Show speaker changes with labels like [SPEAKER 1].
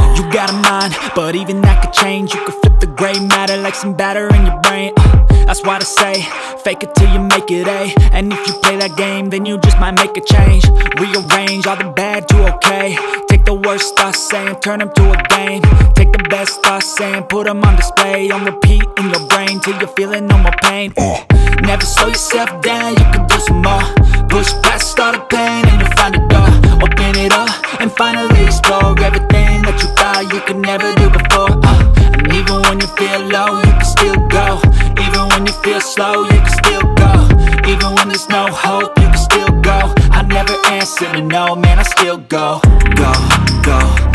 [SPEAKER 1] You got a mind, but even that could change. You could flip the gray matter like some batter in your brain. That's why they say, fake it till you make it A. And if you play that game, then you just might make a change. Rearrange all the bad to okay. Take the worst thoughts saying, turn them to a game. Take the best thoughts saying, put them on display. On repeat in your brain till you're feeling no more pain. Never slow yourself down, you can do some more. Push past all the pain and you'll find a door. Open it up and finally explore everything that you thought you could never do before. And even when you feel low, you can still go. Even when you feel slow, you can still go. Even when there's no hope, you can still go. I never answer to no, man, I still go. Go, go.